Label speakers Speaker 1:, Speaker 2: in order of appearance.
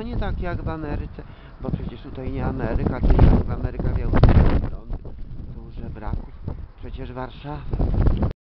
Speaker 1: nie tak jak w Ameryce, bo przecież tutaj nie Ameryka, to jak w Ameryka miał prąd, to żebraków, przecież Warszawa.